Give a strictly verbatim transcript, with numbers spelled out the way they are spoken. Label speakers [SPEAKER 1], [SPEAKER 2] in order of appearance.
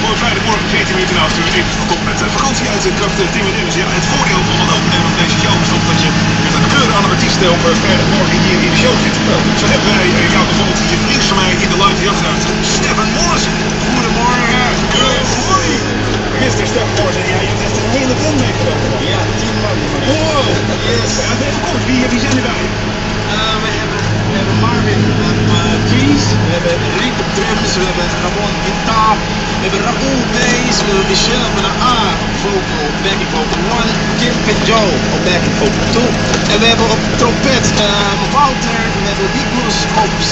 [SPEAKER 1] Voor vrijdagmorgen veertien minuten na acht uur even verkocht met vakantie uit de kracht drie minuten. Dus ja, het voordeel van het opnemen van deze show is toch dat je met een keur aan de artiesten op vrijdagmorgen hier in de show zit. Zo hebben wij uh, jou bijvoorbeeld hier links van mij in de live jachtruimte. Stefan Morrison. Goedemorgen. Good morning. mister Stefan Morrison, ja, je hebt echt een hele band meegenomen. Ja, tien man. Wow. Yes. Ja, even kort, wie, wie zijn er bij?
[SPEAKER 2] Uh, we, hebben, we hebben Marvin op uh, keys, we hebben Rick op drums, we hebben Ramon op gitaar, we hebben Raoul bass, we hebben Michel met een A vocal, backing vocal one, Kim en Joe op backing vocal two. En we hebben op trompet uh, Wouter, we hebben Nicolas op